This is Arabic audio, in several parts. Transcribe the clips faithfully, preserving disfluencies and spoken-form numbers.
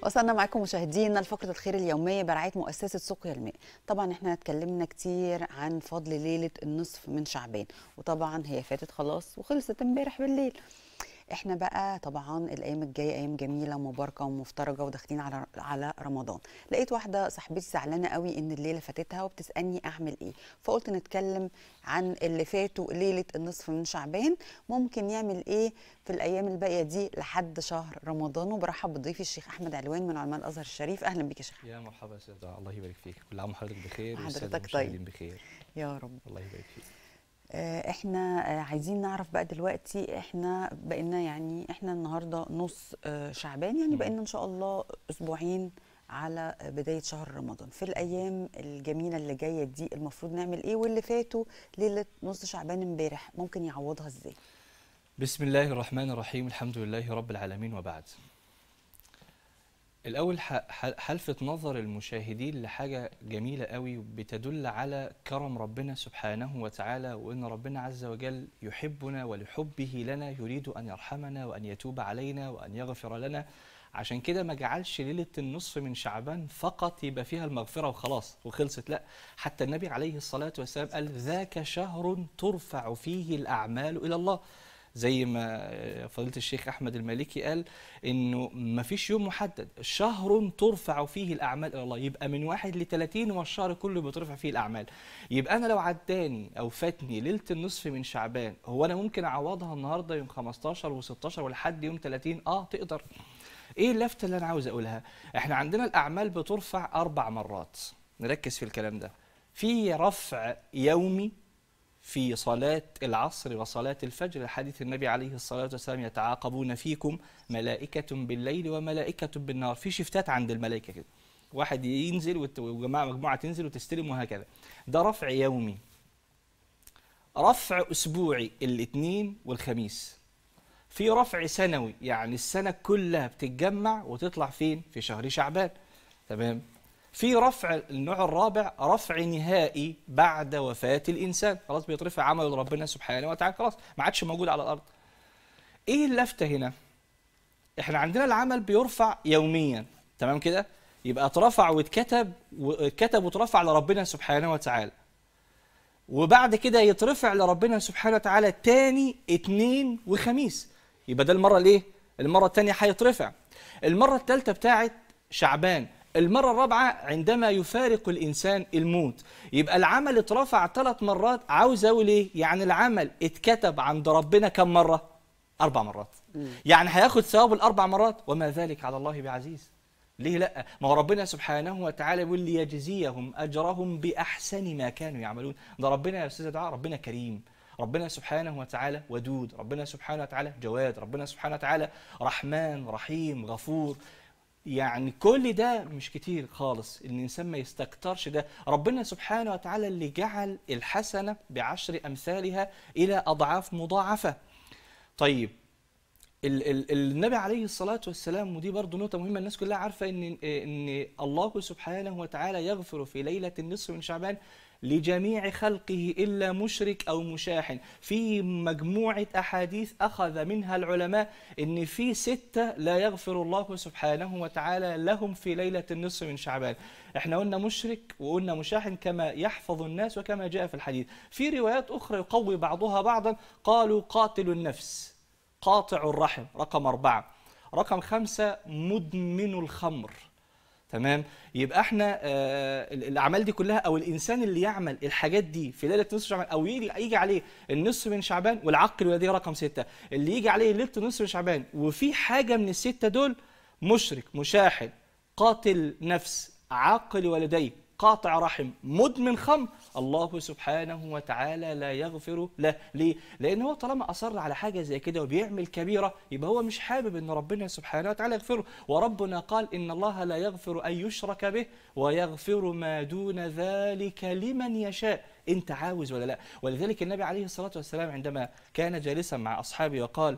وصلنا معاكم مشاهدينا لفقرة الخير اليومية برعاية مؤسسة سقيا الماء. طبعا احنا اتكلمنا كتير عن فضل ليلة النصف من شعبان، وطبعا هي فاتت خلاص وخلصت امبارح بالليل. احنا بقى طبعا الايام الجايه ايام جميله ومباركه ومفترجه وداخلين على على رمضان. لقيت واحده صاحبتي زعلانه قوي ان الليله فاتتها وبتسالني اعمل ايه، فقلت نتكلم عن اللي فاتوا ليله النصف من شعبان، ممكن يعمل ايه في الايام الباقيه دي لحد شهر رمضان. وبرحب بضيفي الشيخ احمد علوان من علماء الازهر الشريف. اهلا بك يا شيخ. يا مرحبا يا استاذ، الله يبارك فيك. كل عام وحضرتك بخير والساده حضرتك المشاهدين طيب بخير يا رب. الله يبارك فيك. احنا عايزين نعرف بقى دلوقتي، احنا بقينا يعني احنا النهارده نص شعبان، يعني بقينا ان شاء الله اسبوعين على بدايه شهر رمضان. في الايام الجميله اللي جايه دي المفروض نعمل ايه، واللي فاتوا ليله نص شعبان امبارح ممكن يعوضها ازاي؟ بسم الله الرحمن الرحيم، الحمد لله رب العالمين، وبعد. الأول هلفت نظر المشاهدين لحاجة جميلة قوي بتدل على كرم ربنا سبحانه وتعالى، وإن ربنا عز وجل يحبنا ولحبه لنا يريد أن يرحمنا وأن يتوب علينا وأن يغفر لنا. عشان كده ما جعلش ليلة النصف من شعبان فقط يبقى فيها المغفرة وخلاص وخلصت، لا، حتى النبي عليه الصلاة والسلام قال ذاك شهر ترفع فيه الأعمال إلى الله. زي ما فضيلة الشيخ أحمد المالكي قال إنه ما فيش يوم محدد، شهر ترفع فيه الأعمال إلى الله، يبقى من واحد لثلاثين والشهر كله بترفع فيه الأعمال. يبقى أنا لو عداني أو فاتني ليلة النصف من شعبان، هو أنا ممكن أعوضها النهاردة يوم خمستاشر وستاشر ولحد يوم ثلاثين؟ آه تقدر. إيه اللفتة اللي أنا عاوز أقولها؟ إحنا عندنا الأعمال بترفع أربع مرات، نركز في الكلام ده. في رفع يومي في صلاة العصر وصلاة الفجر، حديث النبي عليه الصلاة والسلام يتعاقبون فيكم ملائكة بالليل وملائكة بالنهار. في شفتات عند الملائكة كده، واحد ينزل وجماعة مجموعة تنزل وتستلم وهكذا. ده رفع يومي. رفع أسبوعي الاثنين والخميس. في رفع سنوي، يعني السنة كلها بتتجمع وتطلع فين؟ في شهر شعبان. تمام. في رفع النوع الرابع، رفع نهائي بعد وفاة الإنسان، خلاص بيترفع عمله لربنا سبحانه وتعالى، خلاص ما عادش موجود على الأرض. إيه اللفتة هنا؟ إحنا عندنا العمل بيرفع يوميا، تمام كده؟ يبقى اترفع واتكتب واتكتب واترفع لربنا سبحانه وتعالى. وبعد كده يترفع لربنا سبحانه وتعالى تاني اتنين وخميس، يبقى ده المرة الإيه؟ المرة التانية هيترفع. المرة التالتة بتاعت شعبان. المرة الرابعة عندما يفارق الإنسان الموت. يبقى العمل اترفع ثلاث مرات. عاوز أقول إيه؟ يعني العمل اتكتب عند ربنا كم مرة؟ أربع مرات. مم. يعني هياخد ثواب الأربع مرات، وما ذلك على الله بعزيز. ليه لأ؟ ما هو ربنا سبحانه وتعالى يقول ليجزيهم أجرهم بأحسن ما كانوا يعملون. ده ربنا يا أستاذ دعاء ربنا كريم، ربنا سبحانه وتعالى ودود، ربنا سبحانه وتعالى جواد، ربنا سبحانه وتعالى رحمن رحيم غفور. يعني كل ده مش كتير خالص، ان الانسان ما يستكترش ده. ربنا سبحانه وتعالى اللي جعل الحسنه بعشر امثالها الى اضعاف مضاعفه. طيب ال ال النبي عليه الصلاه والسلام، ودي برضه نقطه مهمه الناس كلها عارفه، ان ان الله سبحانه وتعالى يغفر في ليله النصف من شعبان لجميع خلقه إلا مشرك أو مشاحن. في مجموعة أحاديث أخذ منها العلماء إن في ستة لا يغفر الله سبحانه وتعالى لهم في ليلة النصف من شعبان. إحنا قلنا مشرك وقلنا مشاحن كما يحفظ الناس وكما جاء في الحديث. في روايات أخرى يقوي بعضها بعضا، قالوا قاتل النفس، قاطع الرحم، رقم أربعة. رقم خمسة مدمن الخمر. تمام. يبقى احنا آه الاعمال دي كلها، او الانسان اللي يعمل الحاجات دي في ليله نصف شعبان، او يجي يجي عليه النصف من شعبان، والعقل والدي رقم ستة، اللي يجي عليه ليله النصف من شعبان وفي حاجه من السته دول، مشرك، مشاحن، قاتل نفس، عاقل والديه، قاطع رحم، مدمن خمر، الله سبحانه وتعالى لا يغفر له. ليه؟ لأن هو طالما أصر على حاجة زي كده وبيعمل كبيرة، يبقى هو مش حابب أن ربنا سبحانه وتعالى يغفره. وربنا قال إن الله لا يغفر أن يشرك به ويغفر ما دون ذلك لمن يشاء. أنت عاوز ولا لا؟ ولذلك النبي عليه الصلاة والسلام عندما كان جالسا مع أصحابه وقال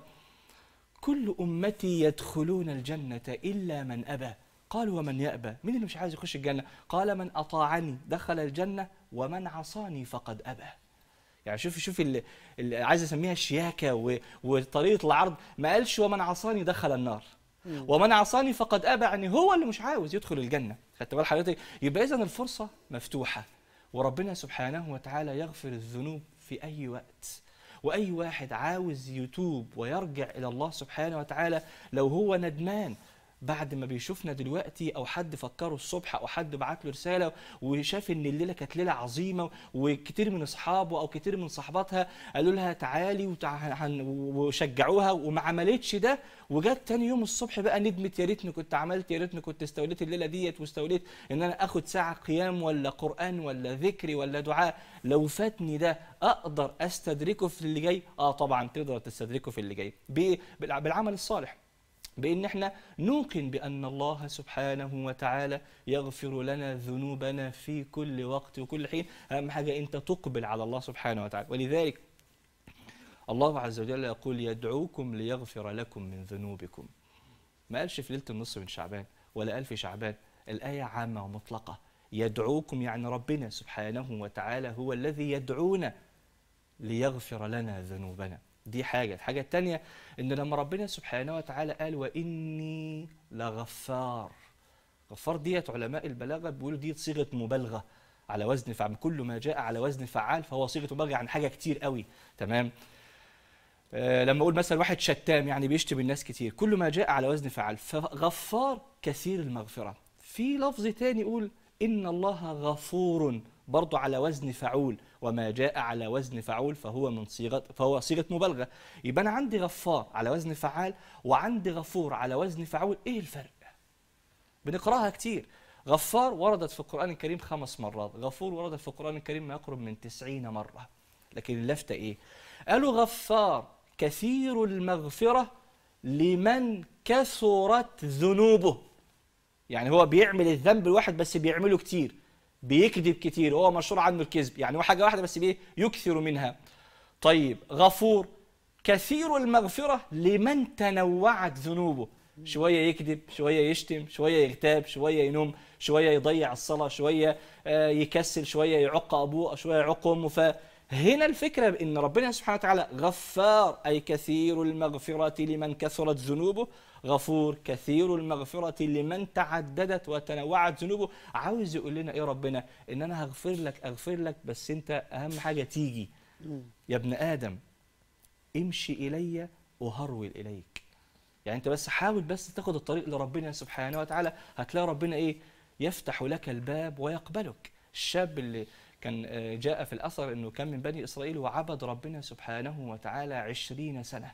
كل أمتي يدخلون الجنة إلا من أبى. قالوا ومن يأبى؟ مين اللي مش عايز يخش الجنة؟ قال من أطاعني دخل الجنة ومن عصاني فقد أبى. يعني شوف شوف اللي, اللي عايز اسميها الشياكة وطريقة العرض، ما قالش ومن عصاني دخل النار، ومن عصاني فقد ابى، يعني هو اللي مش عاوز يدخل الجنه. خدت بال حضرتك؟ يبقى اذا الفرصه مفتوحه، وربنا سبحانه وتعالى يغفر الذنوب في اي وقت. واي واحد عاوز يتوب ويرجع الى الله سبحانه وتعالى، لو هو ندمان بعد ما بيشوفنا دلوقتي، او حد فكره الصبح، او حد بعت له رساله وشاف ان الليله كانت ليله عظيمه، وكتير من اصحابه او كتير من صحباتها قالوا لها تعالي وتع... وشجعوها وما عملتش ده، وجت تاني يوم الصبح بقى ندمت، يا ريتني كنت عملت، يا ريتني كنت استوليت الليله ديت واستوليت ان انا اخد ساعه قيام ولا قران ولا ذكري ولا دعاء. لو فاتني ده اقدر استدركه في اللي جاي؟ اه طبعا تقدر تستدركه في اللي جاي بالعمل الصالح، بأن احنا نوقن بأن الله سبحانه وتعالى يغفر لنا ذنوبنا في كل وقت وكل حين. أهم حاجة أنت تقبل على الله سبحانه وتعالى. ولذلك الله عز وجل يقول يدعوكم ليغفر لكم من ذنوبكم. ما قالش في ليلة النصف من شعبان ولا قال في شعبان، الآية عامة ومطلقة. يدعوكم يعني ربنا سبحانه وتعالى هو الذي يدعونا ليغفر لنا ذنوبنا. دي حاجة. الحاجة التانية إن لما ربنا سبحانه وتعالى قال وإني لغفار، غفار ديت علماء البلاغة بيقولوا دي صيغة مبالغة على وزن فعل. كل ما جاء على وزن فعال فهو صيغة مبالغة عن حاجة كتير قوي. تمام. آه لما أقول مثلا واحد شتام يعني بيشتم الناس كتير، كل ما جاء على وزن فعال. فغفار كثير المغفرة. في لفظ تاني يقول إن الله غفور برضو على وزن فعول، وما جاء على وزن فعول فهو من صيغه فهو صيغه مبالغه. يبقى انا عندي غفار على وزن فعال وعندي غفور على وزن فعول. ايه الفرق؟ بنقراها كتير. غفار وردت في القرآن الكريم خمس مرات، غفور وردت في القرآن الكريم ما يقرب من تسعين مرة. لكن اللفتة ايه؟ قالوا غفار كثير المغفرة لمن كثرت ذنوبه. يعني هو بيعمل الذنب الواحد بس بيعمله كتير، بيكذب كتير، هو مشهور عنه الكذب، يعني هو حاجة واحدة بس بيه يكثر منها. طيب غفور كثير المغفرة لمن تنوعت ذنوبه، شوية يكذب، شوية يشتم، شوية يغتاب، شوية ينوم، شوية يضيع الصلاة، شوية يكسل، شوية يعق أبوه، شوية يعق أمه. فهنا الفكرة إن ربنا سبحانه وتعالى غفار أي كثير المغفرة لمن كثرت ذنوبه، غفور كثير المغفرة لمن تعددت وتنوعت ذنوبه. عاوز يقول لنا إيه ربنا؟ إن أنا هغفر لك أغفر لك، بس أنت أهم حاجة تيجي يا ابن آدم امشي إلي أهرول إليك. يعني أنت بس حاول بس تاخد الطريق لربنا سبحانه وتعالى، هتلاقي ربنا إيه؟ يفتح لك الباب ويقبلك. الشاب اللي كان جاء في الأثر أنه كان من بني إسرائيل وعبد ربنا سبحانه وتعالى عشرين سنة،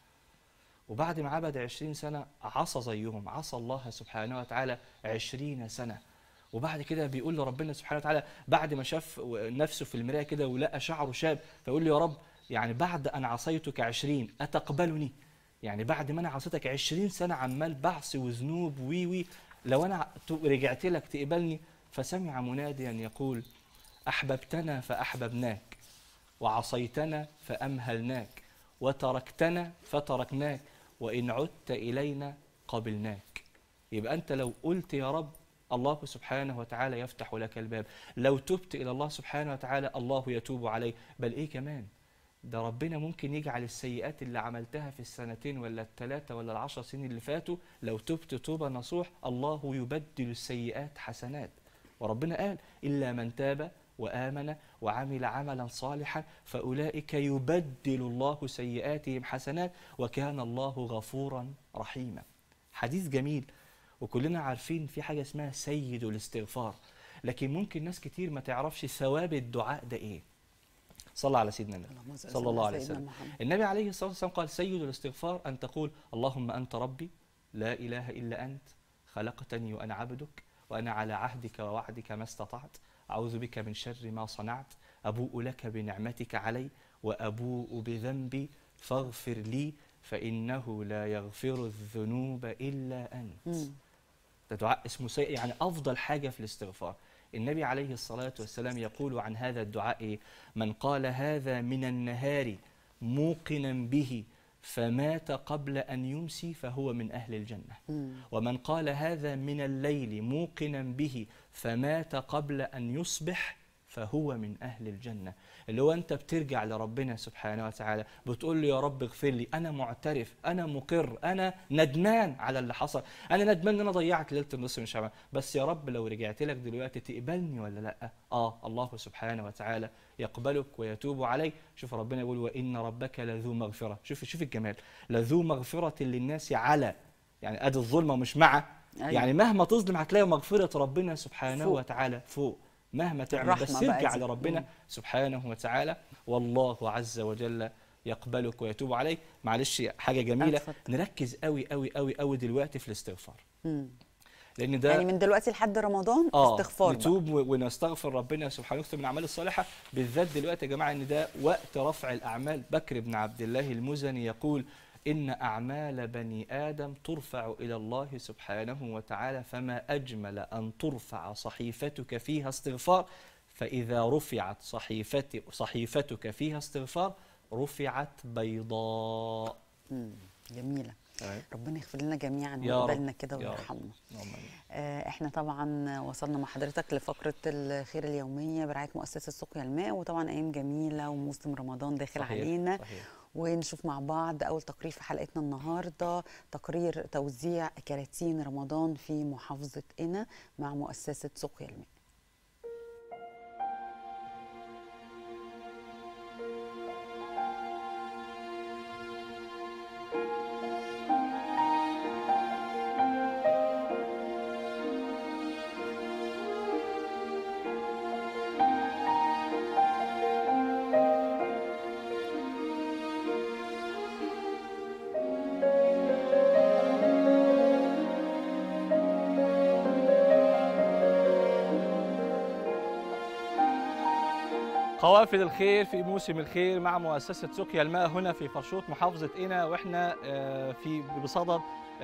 وبعد ما عبد عشرين سنة عصى زيهم، عصى الله سبحانه وتعالى عشرين سنة. وبعد كده بيقول لربنا سبحانه وتعالى بعد ما شاف نفسه في المراية كده ولقى شعره شاب، فيقول له يا رب يعني بعد أن عصيتك عشرين أتقبلني؟ يعني بعد ما أنا عصيتك عشرين سنة عمال بعصي وذنوب وي وي، لو أنا رجعت لك تقبلني؟ فسمع مناديا يقول أحببتنا فأحببناك، وعصيتنا فأمهلناك، وتركتنا فتركناك، وإن عدت إلينا قبلناك. يبقى أنت لو قلت يا رب الله سبحانه وتعالى يفتح لك الباب، لو تبت إلى الله سبحانه وتعالى الله يتوب عليه. بل إيه كمان؟ ده ربنا ممكن يجعل السيئات اللي عملتها في السنتين ولا الثلاثة ولا العشر سنين اللي فاتوا، لو تبت توبة نصوح الله يبدل السيئات حسنات. وربنا قال إلا من تاب وآمن وعمل عملا صالحا فأولئك يبدل الله سيئاتهم حسنات وكان الله غفورا رحيما. حديث جميل، وكلنا عارفين في حاجة اسمها سيد الاستغفار، لكن ممكن ناس كتير ما تعرفش ثواب الدعاء ده ايه. صلى على سيدنا النبي صلى الله عليه وسلم. النبي عليه الصلاة والسلام قال سيد الاستغفار أن تقول اللهم أنت ربي لا إله إلا أنت خلقتني وأنا عبدك وأنا على عهدك ووعدك ما استطعت أعوذ بك من شر ما صنعت أبوء لك بنعمتك علي وأبوء بذنبي فاغفر لي فإنه لا يغفر الذنوب إلا أنت. ده دعاء اسمه سيء، يعني أفضل حاجة في الاستغفار. النبي عليه الصلاة والسلام يقول عن هذا الدعاء إيه؟ من قال هذا من النهار موقنا به فمات قبل أن يمسي فهو من أهل الجنة. مم. ومن قال هذا من الليل موقنا به فمات قبل أن يصبح فهو من أهل الجنة. اللي هو أنت بترجع لربنا سبحانه وتعالى بتقول له يا رب اغفر لي، أنا معترف، أنا مقر، أنا ندمان على اللي حصل، أنا ندمان إن أنا ضيعت ليلة النصف من شعبان، بس يا رب لو رجعت لك دلوقتي تقبلني ولا لأ؟ آه الله سبحانه وتعالى يقبلك ويتوب عليك. شوف ربنا يقول وإن ربك لذو مغفرة. شوف شوف الجمال، لذو مغفرة للناس على، يعني أدي الظلمة مش مع. أيوة. يعني مهما تظلم هتلاقي مغفرة ربنا سبحانه فوق. وتعالى فوق مهما تعمل، بس ارجع لربنا مم. سبحانه وتعالى، والله عز وجل يقبلك ويتوب عليك. معلش حاجة جميلة أتفضل. نركز قوي قوي قوي قوي دلوقتي في الاستغفار. مم. لأن ده يعني من دلوقتي لحد رمضان آه استغفار نتوب بقى. ونستغفر ربنا سبحانه وتعالى من الأعمال الصالحة بالذات دلوقتي يا جماعة، إن ده وقت رفع الأعمال. بكر بن عبد الله المزني يقول إن أعمال بني آدم ترفع إلى الله سبحانه وتعالى، فما أجمل أن ترفع صحيفتك فيها استغفار، فإذا رفعت صحيفتك صحيفتك فيها استغفار رفعت بيضاء. مم. جميلة. أي. ربنا يغفر لنا جميعا ويقبلنا كده ويرحمنا. آه احنا طبعا وصلنا مع حضرتك لفقرة الخير اليومية برعاية مؤسسة سقيا الماء، وطبعا أيام جميلة وموسم رمضان داخل صحيح. علينا صحيح. ونشوف مع بعض أول تقرير في حلقتنا النهاردة، تقرير توزيع كراتين رمضان في محافظة قنا مع مؤسسة سقيا الماء. قوافل الخير في موسم الخير مع مؤسسة سقيا الماء هنا في فرشوط محافظة قنا، واحنا في بصدد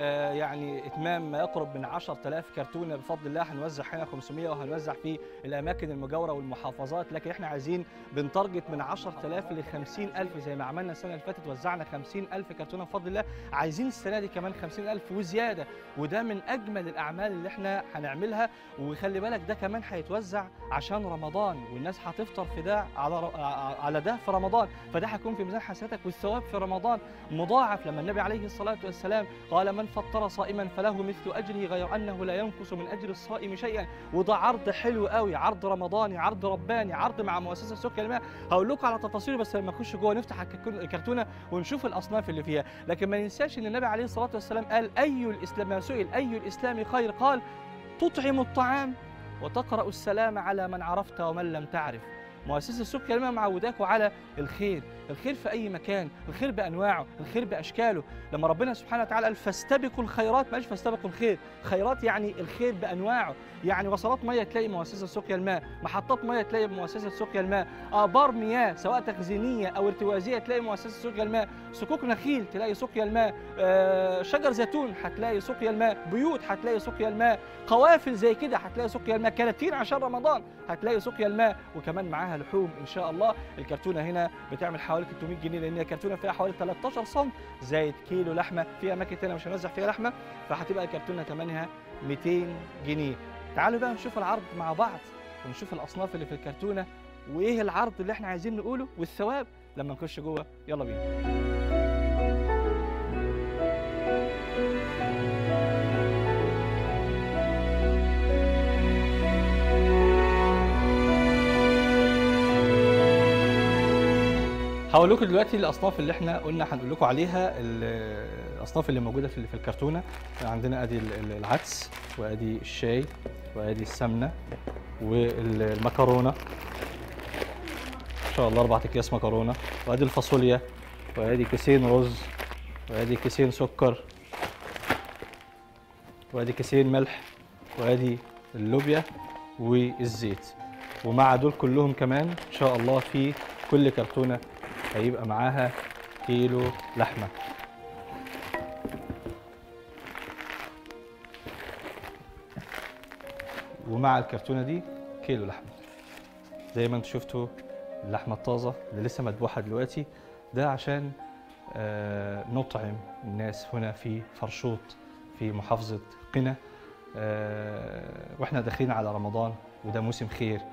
يعني اتمام ما يقرب من عشرة آلاف كرتونه بفضل الله. هنوزع هنا خمسمائة وهنوزع في الاماكن المجاوره والمحافظات، لكن احنا عايزين بنتارجت من عشرة آلاف ل خمسين ألف زي ما عملنا السنه اللي فاتت، وزعنا خمسين ألف كرتونه بفضل الله. عايزين السنه دي كمان خمسين ألف وزياده، وده من اجمل الاعمال اللي احنا هنعملها. وخلي بالك ده كمان هيتوزع عشان رمضان، والناس هتفطر في ده على على ده في رمضان، فده هيكون في ميزان حسناتك، والثواب في رمضان مضاعف. لما النبي عليه الصلاه والسلام قال من فطر صائما فله مثل اجره غير انه لا ينقص من اجر الصائم شيئا. وده عرض حلو قوي، عرض رمضاني، عرض رباني، عرض مع مؤسسه سقيا الماء. هقول لكم على تفاصيله بس لما نخش جوه نفتح الكرتونه ونشوف الاصناف اللي فيها. لكن ما ننساش ان النبي عليه الصلاه والسلام قال اي الاسلام، ما سئل اي الاسلام خير قال تطعم الطعام وتقرأ السلام على من عرفت ومن لم تعرف. مؤسسة سقيا الماء معوداكم على الخير، الخير في أي مكان، الخير بأنواعه، الخير بأشكاله. لما ربنا سبحانه وتعالى قال فاستبقوا الخيرات، ماش فاستبقوا الخير، خيرات يعني الخير بأنواعه. يعني وصلات مية تلاقي مؤسسة سقيا الماء، محطات مية تلاقي مؤسسة سقيا الماء، آبار مياه سواء تخزينية أو ارتوازية تلاقي مؤسسة سقيا الماء، صكوك نخيل تلاقي سقيا الماء، آه شجر زيتون هتلاقي سقيا الماء، بيوت هتلاقي سقيا الماء، قوافل زي كده هتلاقي سقيا الماء، كراتين عشان رمضان هتلاقي سقيا الماء، وكمان معاها لحوم ان شاء الله. الكرتونه هنا بتعمل حوالي ثلاثمائة جنيه، لان الكرتونه فيها حوالي ثلاثة عشر سم زائد كيلو لحمه. في اماكن ثانيه مش هنوزع فيها لحمه، فهتبقى الكرتونه ثمنها مئتين جنيه. تعالوا بقى نشوف العرض مع بعض ونشوف الاصناف اللي في الكرتونه وايه العرض اللي احنا عايزين نقوله والثواب لما نخش جوه. يلا بينا. هقول لكم دلوقتي الاصناف اللي احنا قلنا هنقول لكم عليها، الاصناف اللي موجوده في في الكرتونه. عندنا ادي العدس، وادي الشاي، وادي السمنه، والمكرونه ان شاء الله اربع اكياس مكرونه، وادي الفاصوليا، وادي كيسين رز، وادي كيسين سكر، وادي كيسين ملح، وادي اللوبيا والزيت. ومع دول كلهم كمان ان شاء الله في كل كرتونه هيبقى معاها كيلو لحمه. ومع الكرتونه دي كيلو لحمه زي ما انتم شفتوا. اللحمه الطازه اللي لسه مذبوحه دلوقتي ده عشان آه نطعم الناس هنا في فرشوط في محافظه قنا، آه واحنا داخلين على رمضان وده موسم خير.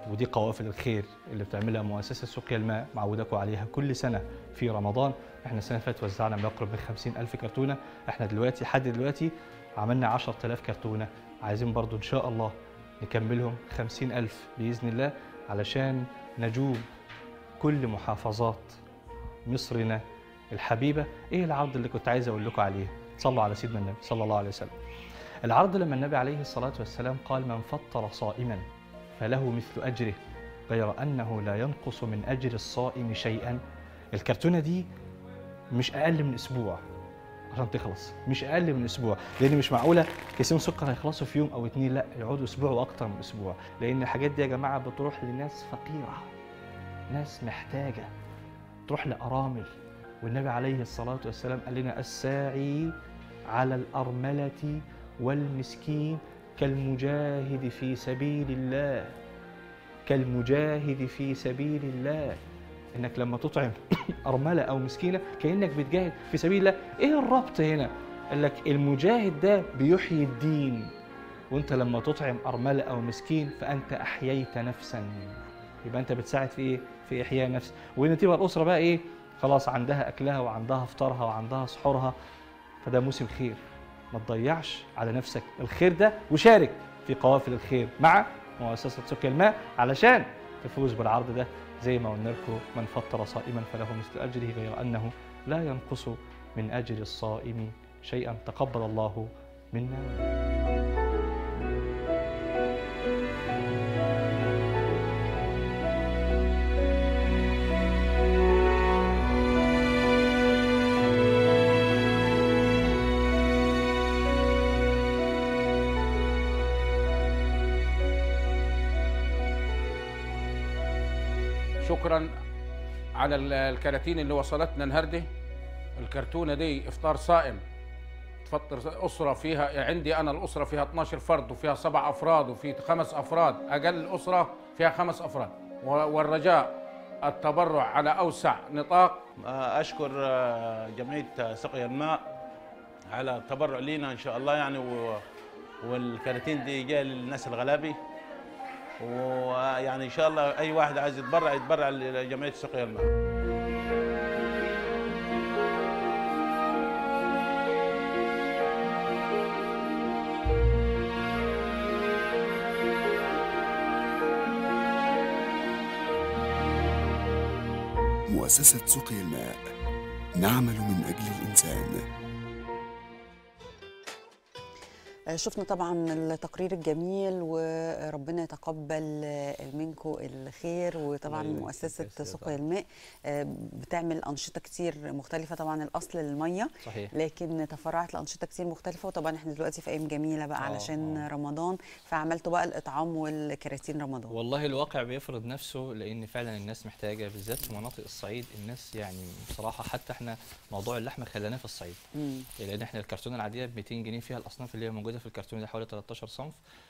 ودي قوافل الخير اللي بتعملها مؤسسة سقيا الماء، معوداكم عليها كل سنة في رمضان. احنا السنة اللي فاتت وزعنا ما يقرب من خمسين ألف كرتونة، احنا دلوقتي لحد دلوقتي عملنا عشرة آلاف كرتونة، عايزين برضو إن شاء الله نكملهم خمسين ألف بإذن الله علشان نجوب كل محافظات مصرنا الحبيبة. إيه العرض اللي كنت عايز أقول لكم عليه؟ صلوا على سيدنا النبي صلى الله عليه وسلم. العرض لما النبي عليه الصلاة والسلام قال: من فطر صائما فله مثل أجره غير أنه لا ينقص من أجر الصائم شيئا. الكرتونة دي مش أقل من أسبوع عشان تخلص، مش أقل من أسبوع، لأن مش معقولة كيسين سكر هيخلصوا في يوم أو اتنين، لا يقعدوا أسبوع وأكتر من أسبوع، لأن الحاجات دي يا جماعة بتروح لناس فقيرة، ناس محتاجة، تروح لأرامل. والنبي عليه الصلاة والسلام قال لنا: الساعي على الأرملة والمسكين كالمجاهد في سبيل الله، كالمجاهد في سبيل الله. انك لما تطعم ارمله او مسكينه كانك بتجاهد في سبيل الله. ايه الربط هنا؟ قال لك المجاهد ده بيحيي الدين، وانت لما تطعم ارمله او مسكين فانت احييت نفسا، يبقى انت بتساعد في ايه؟ في احياء نفس. وان تبقى الاسره بقى ايه؟ خلاص عندها اكلها وعندها فطارها وعندها سحورها، فده موسم خير. ما تضيعش على نفسك الخير ده، وشارك في قوافل الخير مع مؤسسة سقيا الماء علشان تفوز بالعرض ده. زي ما قلنا لكم: من فطر صائما فله مثل أجره غير أنه لا ينقص من أجر الصائم شيئا. تقبل الله منا ومنكم. شكرا على الكراتين اللي وصلتنا النهارده. الكرتونه دي افطار صائم، تفطر اسره فيها، عندي انا الاسره فيها اثناشر فرد وفيها سبع افراد وفي خمس افراد، اقل اسره فيها خمس افراد، والرجاء التبرع على اوسع نطاق. اشكر جمعيه سقيا الماء على التبرع لينا ان شاء الله يعني، والكراتين دي جايه للناس الغلابي، ويعني ان شاء الله اي واحد عايز يتبرع يتبرع لجمعيه سقيا الماء. مؤسسة سقيا الماء، نعمل من أجل الإنسان. شفنا طبعا التقرير الجميل، وربنا يتقبل منكم الخير. وطبعا مؤسسة سقيا الماء بتعمل أنشطة كتير مختلفة، طبعا الأصل المية صحيح، لكن تفرعت لأنشطة كتير مختلفة. وطبعا احنا دلوقتي في أيام جميلة بقى أوه علشان أوه. رمضان، فعملتوا بقى الإطعام والكراتين رمضان. والله الواقع بيفرض نفسه، لأن فعلا الناس محتاجة، بالذات في مناطق الصعيد. الناس يعني بصراحة حتى احنا موضوع اللحمة خلاناه في الصعيد، مم. لأن احنا الكرتونة العادية ب مئتين جنيه فيها الأصناف اللي هي موجودة في الكرتون ده حوالي تلتاشر صنف،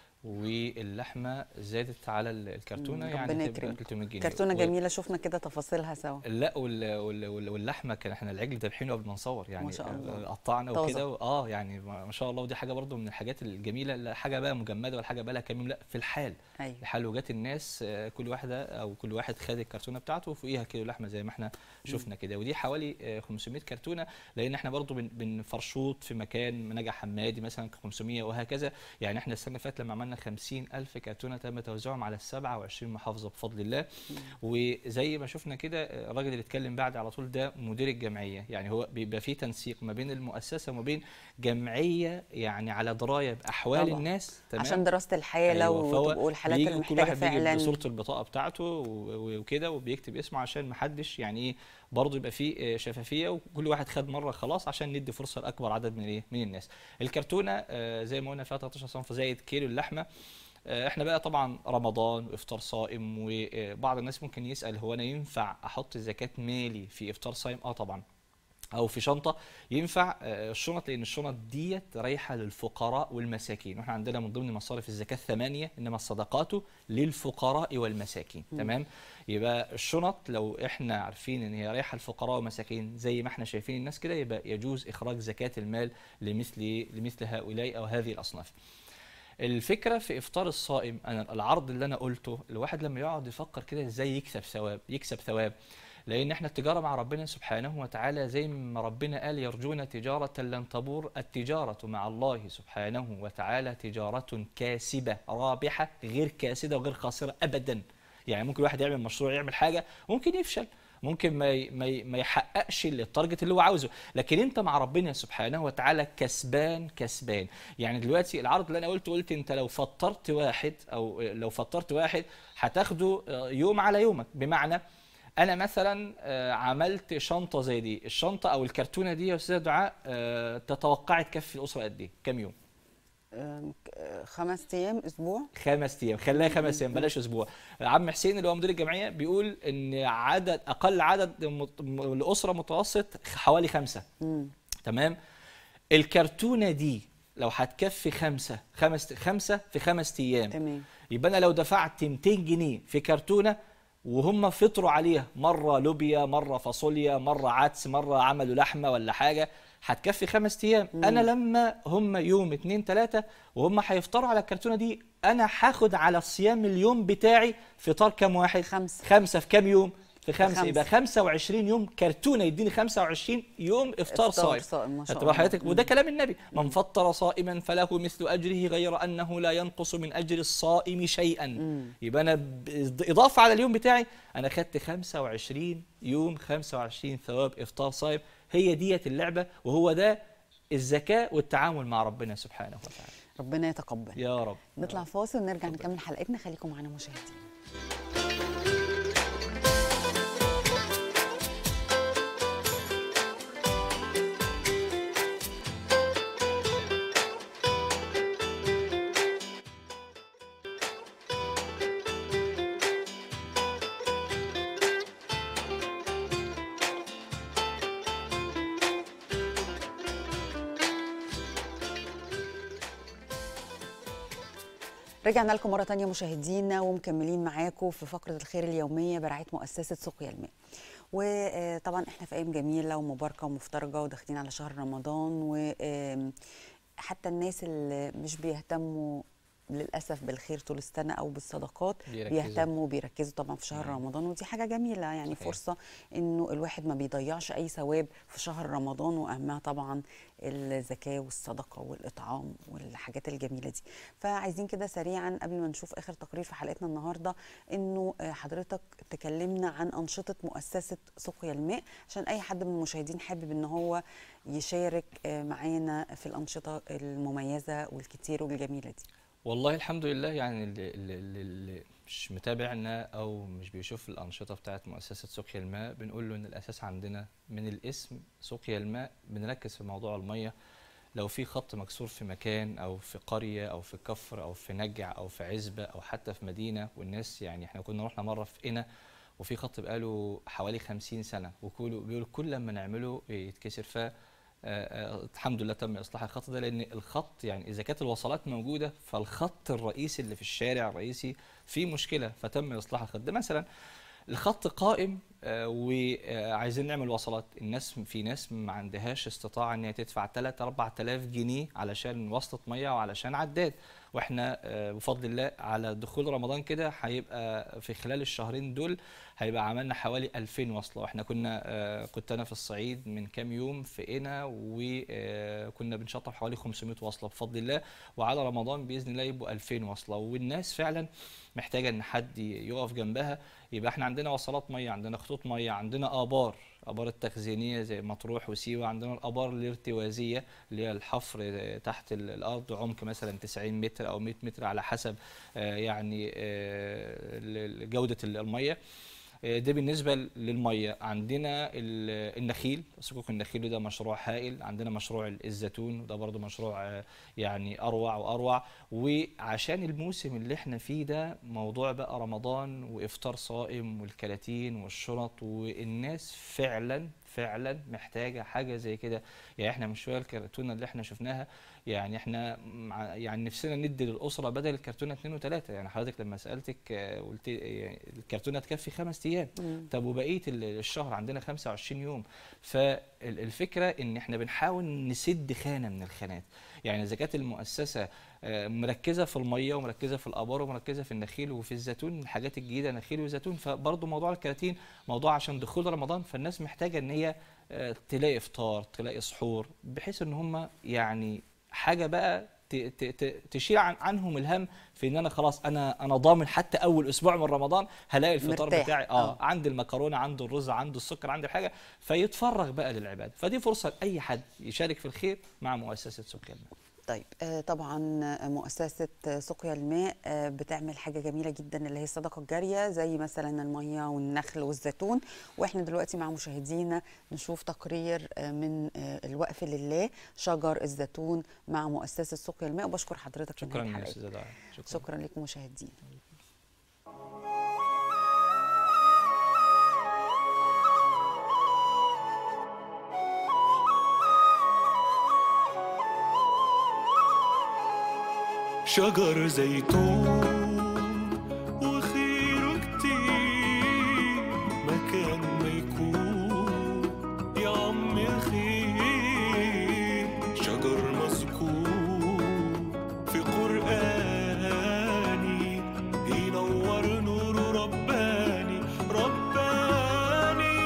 واللحمه زادت على الكرتونه يعني تبقى ثلاثمية جنيه. كرتونه جميله، شفنا كده تفاصيلها سوا. لا واللحمه كان احنا العجل ذابحينه قبل ما نصور يعني، ما شاء الله قطعنا وكده اه يعني ما شاء الله. ودي حاجه برضو من الحاجات الجميله، لا حاجه بقى مجمده ولا حاجه بقى لها كام يوم، لا في الحال. أيوة. الحال وجات الناس كل واحده او كل واحد خد الكرتونه بتاعته وفوقيها كيلو لحمه زي ما احنا شفنا كده. ودي حوالي خمسمية كرتونه، لان احنا برضو بنفرشوط في مكان منجع حمادي مثلا خمسمية وهكذا. يعني احنا السنه اللي فاتت لما عملنا خمسين ألف كرتونه تم توزيعهم على السبعة وعشرين محافظه بفضل الله. وزي ما شفنا كده الراجل اللي اتكلم بعد على طول ده مدير الجمعيه، يعني هو بيبقى في تنسيق ما بين المؤسسه وما بين جمعيه، يعني على درايه باحوال طبعا الناس تمام، عشان دراسه الحاله. أيوة. وتبقوا الحالات المحتاجه فعلا، بيجي بصوره البطاقه بتاعته وكده وبيكتب اسمه عشان ما حدش يعني ايه برضه يبقى فيه شفافيه، وكل واحد خد مره خلاص عشان ندي فرصه لاكبر عدد من ايه من الناس. الكرتونه زي ما قلنا فيها تلتاشر صنف زائد كيلو اللحمه. احنا بقى طبعا رمضان وافطار صائم، وبعض الناس ممكن يسال هو انا ينفع احط زكاه مالي في افطار صائم؟ اه طبعا، او في شنطه ينفع الشنط، لان الشنط ديت رايحه للفقراء والمساكين، واحنا عندنا من ضمن مصارف الزكاه ثمانيه، انما الصدقات للفقراء والمساكين. م. تمام. يبقى الشنط لو احنا عارفين ان هي رايحه للفقراء والمساكين زي ما احنا شايفين الناس كده، يبقى يجوز اخراج زكاه المال لمثل لمثل هؤلاء او هذه الاصناف. الفكره في افطار الصائم، انا العرض اللي انا قلته، الواحد لما يقعد يفكر كده ازاي يكسب ثواب، يكسب ثواب. لان احنا التجاره مع ربنا سبحانه وتعالى زي ما ربنا قال يرجون تجاره لن تبور، التجاره مع الله سبحانه وتعالى تجاره كاسبه رابحه غير كاسده وغير خاسره ابدا. يعني ممكن الواحد يعمل مشروع، يعمل حاجه ممكن يفشل، ممكن ما ما ما يحققش التارجت اللي هو عاوزه، لكن انت مع ربنا سبحانه وتعالى كسبان كسبان. يعني دلوقتي العرض اللي انا قلته، قلت انت لو فطرت واحد او لو فطرت واحد هتاخده يوم على يومك. بمعنى انا مثلا عملت شنطه زي دي، الشنطه او الكرتونه دي يا استاذه دعاء تتوقعي تكفي الاسره قد ايه؟ كام يوم؟ خمس ايام، اسبوع. خمس ايام، خليها خمس ايام بلاش اسبوع. عم حسين اللي هو مدير الجمعيه بيقول ان عدد اقل عدد الاسره متوسط حوالي خمسه. مم. تمام. الكرتونه دي لو هتكفي خمسه خمس خمسه في خمس ايام، تمام، يبقى انا لو دفعت مئتين جنيه في كرتونه وهم فطروا عليها، مره لوبيا، مره فاصوليا، مره عدس، مره عملوا لحمه ولا حاجه، هتكفي خمس ايام. مم. انا لما هم يوم اتنين تلاته وهم هيفطروا على الكرتونه دي، انا هاخد على الصيام اليوم بتاعي فطار كام واحد؟ خمسه. خمسه في كام يوم؟ في خمسه. خمسة. يبقى خمسة وعشرين يوم كرتونه يديني خمسة وعشرين يوم افطار صائم. صائم ما شاء الله. حضرتك وده كلام النبي، من فطر صائما فله مثل اجره غير انه لا ينقص من اجر الصائم شيئا. مم. يبقى انا اضافه على اليوم بتاعي انا خدت خمسة وعشرين يوم، خمسة وعشرين ثواب افطار صائم. هي ديت اللعبه، وهو ده الزكاه والتعامل مع ربنا سبحانه وتعالى. ربنا يتقبل يا رب. نطلع فاصل ونرجع نكمل حلقتنا، خليكم معانا مشاهدين. رجعنا لكم مرة تانية مشاهدينا ومكملين معاكم في فقرة الخير اليومية برعاية مؤسسة سقيا الماء. وطبعا احنا في أيام جميلة ومباركة ومفترجة وداخلين على شهر رمضان، وحتى الناس اللي مش بيهتموا للأسف بالخير طول السنة أو بالصدقات بيركزوا. بيهتموا بيركزوا طبعا في شهر رمضان، ودي حاجة جميلة يعني. صحيح. فرصة إنه الواحد ما بيضيعش أي ثواب في شهر رمضان، وأهمها طبعا الزكاة والصدقة والإطعام والحاجات الجميلة دي. فعايزين كده سريعا قبل ما نشوف آخر تقرير في حلقتنا النهاردة، إنه حضرتك تكلمنا عن أنشطة مؤسسة سقيا الماء، عشان أي حد من المشاهدين حابب إن هو يشارك معانا في الأنشطة المميزة والكتير والجميلة دي. والله الحمد لله، يعني اللي, اللي, اللي مش متابعنا او مش بيشوف الانشطه بتاعت مؤسسه سقيا الماء، بنقول له ان الاساس عندنا من الاسم سقيا الماء بنركز في موضوع الميه. لو في خط مكسور في مكان او في قريه او في كفر او في نجع او في عزبه او حتى في مدينه، والناس يعني احنا كنا رحنا مره في قنا وفي خط بقاله حوالي خمسين سنه، وكله بيقول كل لما نعمله يتكسر. ف آه آه الحمد لله تم اصلاح الخط ده، لان الخط يعني اذا كانت الوصلات موجوده فالخط الرئيسي اللي في الشارع الرئيسي فيه مشكله، فتم اصلاح الخط ده. مثلا الخط قائم آه وعايزين نعمل وصلات، الناس في ناس ما عندهاش استطاعه ان هي تدفع ثلاثة أربعة آلاف جنيه علشان وصله ميه وعلشان عداد، واحنا آه بفضل الله على دخول رمضان كده هيبقى في خلال الشهرين دول هيبقى عملنا حوالي ألفين وصله. واحنا كنا آه كنت انا في الصعيد من كام يوم في قنا وكنا بنشطب حوالي خمسمائة وصله بفضل الله، وعلى رمضان باذن الله يبقوا ألفين وصله، والناس فعلا محتاجه ان حد يقف جنبها. يبقى احنا عندنا وصلات ميه، عندنا خطوط ميه، عندنا ابار ابار التخزينيه زي مطروح وسيوه، عندنا الابار الارتوازيه اللي هي الحفر تحت الارض عمق مثلا تسعين متر او مئة متر على حسب آه يعني آه جوده الميه. ده بالنسبه للميه. عندنا النخيل، صكوك النخيل ده مشروع هائل. عندنا مشروع الزيتون وده برضو مشروع يعني اروع واروع. وعشان الموسم اللي احنا فيه ده موضوع بقى رمضان وافطار صائم والكراتين والشنط، والناس فعلا فعلا محتاجه حاجه زي كده. يعني احنا من شويه الكرتونه اللي احنا شفناها يعني احنا مع يعني نفسنا ندي للاسره بدل الكرتونه اثنين وثلاثه. يعني حضرتك لما سالتك آه، قلت يعني الكرتونه تكفي خمس ايام، طب وبقيه الشهر عندنا خمسة وعشرين يوم. فالفكره ان احنا بنحاول نسد خانه من الخانات. يعني اذا كانت المؤسسه آه، مركزه في الميه ومركزه في الابار ومركزه في النخيل وفي الزيتون، الحاجات الجديده نخيل وزيتون، فبرضه موضوع الكراتين موضوع عشان دخول رمضان، فالناس محتاجه ان هي آه، تلاقي افطار، تلاقي سحور، بحيث ان هم يعني حاجه بقى ت- ت- ت- تشيل عن عنهم الهم في ان انا خلاص انا انا ضامن حتى اول اسبوع من رمضان هلاقي الفطار مرتاح. بتاعي اه, آه. عندي المكرونه، عنده الرز، عنده السكر، عنده الحاجه، فيتفرغ بقى للعباده. فدي فرصه لاي حد يشارك في الخير مع مؤسسه سقيا الماء. طيب آه، طبعا مؤسسة سقيا الماء آه، بتعمل حاجة جميلة جدا اللي هي الصدقة الجارية، زي مثلا المية والنخل والزيتون. واحنا دلوقتي مع مشاهدينا نشوف تقرير آه، من آه، الوقف لله شجر الزيتون مع مؤسسة سقيا الماء. وبشكر حضرتك في شكرا نهاية يا الحلقة. استاذه دعاء. شكرا, شكرا لكم مشاهدينا. شجر زيتون وخيره كتير، مكان ما يكون يا عم خير. شجر مذكور في قرآني ينور نوره رباني رباني.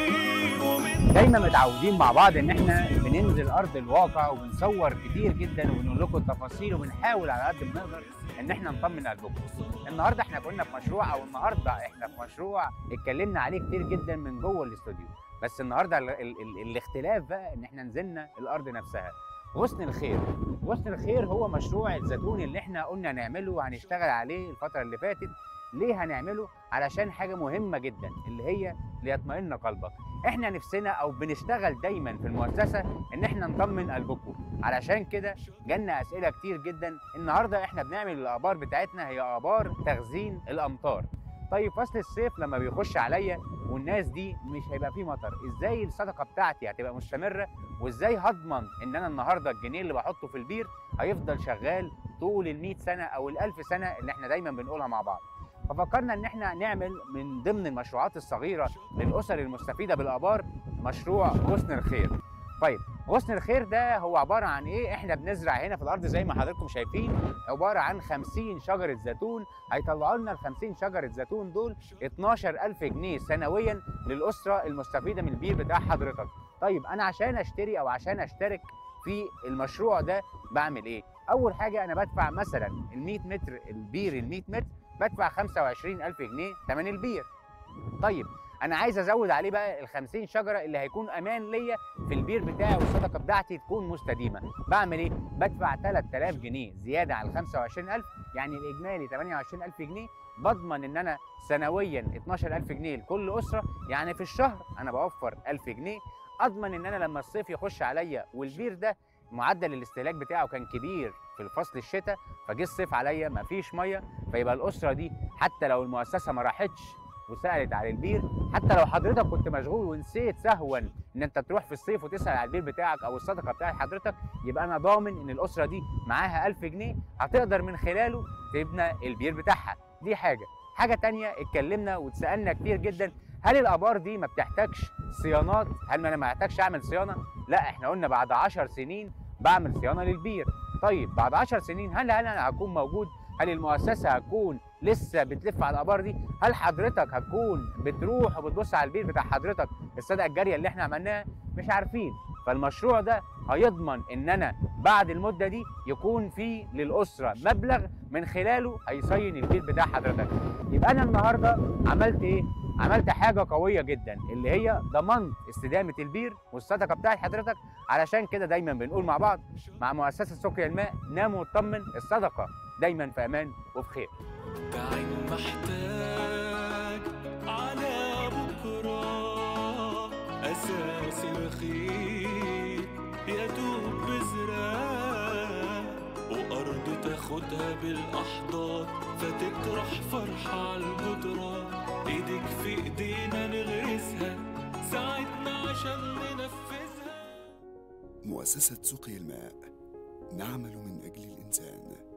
ومن دايما متعودين مع بعض ان احنا بننزل ارض الواقع وبنصور كتير جدا وبنقول لكم التفاصيل وبنحاول على قد ما نقدر ان احنا نطمن قلبكم. النهارده احنا كنا في مشروع او النهارده احنا في مشروع اتكلمنا عليه كتير جدا من جوه الاستوديو، بس النهارده ال ال ال الاختلاف بقى ان احنا نزلنا الارض نفسها. غصن الخير، غصن الخير هو مشروع الزيتون اللي احنا قلنا نعمله وهنشتغل عليه الفتره اللي فاتت. ليه هنعمله؟ علشان حاجه مهمه جدا اللي هي ليطمئن قلبك. احنا نفسنا او بنشتغل دايما في المؤسسه ان احنا نطمن قلبكم، علشان كده جالنا اسئله كتير جدا. النهارده احنا بنعمل الابار بتاعتنا هي ابار تخزين الامطار. طيب فصل الصيف لما بيخش عليا والناس دي مش هيبقى فيه مطر، ازاي الصدقه بتاعتي هتبقى مستمره؟ وازاي هضمن ان انا النهارده الجنيه اللي بحطه في البير هيفضل شغال طول ال مية سنه او ال ألف سنه اللي احنا دايما بنقولها مع بعض؟ ففكرنا ان احنا نعمل من ضمن المشروعات الصغيره للاسر المستفيده بالابار مشروع غصن الخير. طيب غصن الخير ده هو عباره عن ايه؟ احنا بنزرع هنا في الارض زي ما حضراتكم شايفين، عباره عن خمسين شجره زيتون. هيطلعوا لنا ال خمسين شجره زيتون دول اتناشر ألف جنيه سنويا للاسره المستفيده من البير بتاع حضرتك. طيب انا عشان اشتري او عشان اشترك في المشروع ده بعمل ايه؟ اول حاجه انا بدفع مثلا ال مية متر البير، ال مية متر بدفع خمسة وعشرين ألف جنيه ثمن البير. طيب انا عايز ازود عليه بقى ال خمسين شجره اللي هيكون امان ليا في البير بتاعي والصدقه بتاعتي تكون مستديمه. بعمل ايه؟ بدفع تلات آلاف جنيه زياده على ال خمسة وعشرين ألف، يعني الاجمالي ثمانية وعشرين ألف جنيه. بضمن ان انا سنويا اتناشر ألف جنيه لكل اسره، يعني في الشهر انا بوفر ألف جنيه. اضمن ان انا لما الصيف يخش عليا والبير ده معدل الاستهلاك بتاعه كان كبير في الفصل الشتاء، فجه الصيف عليا مفيش ميه، فيبقى الاسره دي حتى لو المؤسسه ما راحتش وسالت على البير، حتى لو حضرتك كنت مشغول ونسيت سهوا ان انت تروح في الصيف وتسال على البير بتاعك او الصدقه بتاعت حضرتك، يبقى انا ضامن ان الاسره دي معاها ألف جنيه هتقدر من خلاله تبنى البير بتاعها. دي حاجه. حاجه تانية اتكلمنا واتسالنا كتير جدا، هل الابار دي ما بتحتاجش صيانات؟ هل انا ما محتاجش اعمل صيانه؟ لا، احنا قلنا بعد عشر سنين بعمل صيانه للبير. طيب بعد عشر سنين هل هل انا هكون موجود؟ هل المؤسسه هتكون لسه بتلف على الابار دي؟ هل حضرتك هتكون بتروح وبتبص على البير بتاع حضرتك الصدقه الجاريه اللي احنا عملناها؟ مش عارفين. فالمشروع ده هيضمن ان انا بعد المده دي يكون في للاسره مبلغ من خلاله هيصين البير بتاع حضرتك. يبقى انا النهارده عملت ايه؟ عملت حاجه قويه جدا اللي هي ضمنت استدامه البير والصدقه بتاعت حضرتك. علشان كده دايما بنقول مع بعض مع مؤسسه سقيا الماء، نام واطمن، الصدقه دايما في امان وفي خير. بعين محتاج على بكرة أساس الخير يدوب بزراع، وأرض تاخدها بالأحضان فتطرح فرحة على الجدران. إيدك في إيدينا نغرسها، ساعدنا عشان ننفذها. مؤسسة سقيا الماء، نعمل من أجل الإنسان.